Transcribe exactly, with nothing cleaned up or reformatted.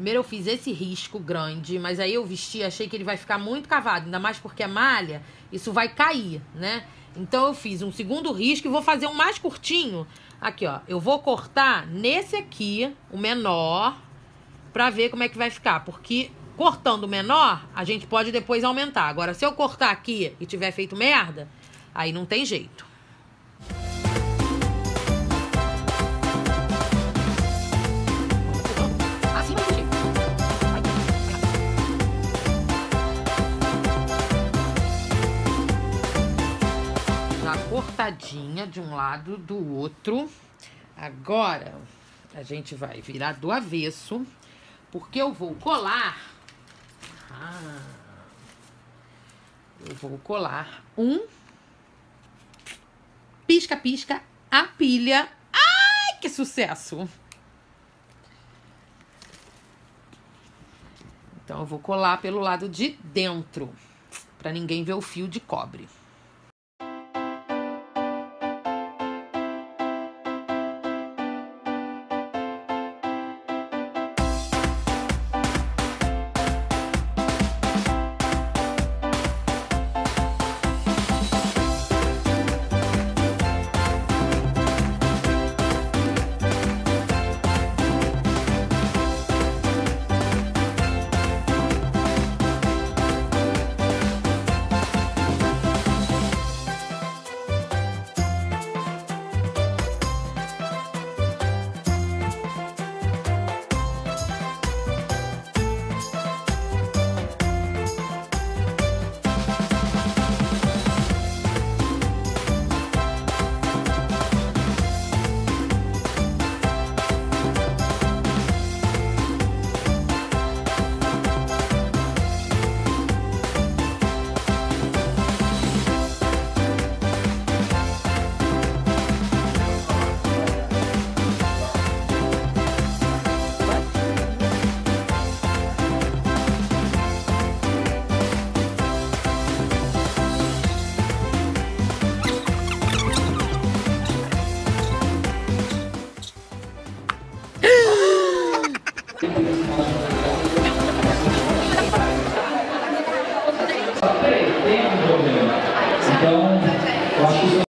Primeiro eu fiz esse risco grande, mas aí eu vesti, achei que ele vai ficar muito cavado, ainda mais porque é malha, isso vai cair, né? Então eu fiz um segundo risco e vou fazer um mais curtinho. Aqui, ó, eu vou cortar nesse aqui, o menor, pra ver como é que vai ficar, porque cortando o menor, a gente pode depois aumentar. Agora, se eu cortar aqui e tiver feito merda, aí não tem jeito. Cortadinha de um lado do outro. Agora a gente vai virar do avesso, porque eu vou colar. Ah, eu vou colar um pisca-pisca a pilha. Ai, que sucesso! Então eu vou colar pelo lado de dentro, para ninguém ver o fio de cobre.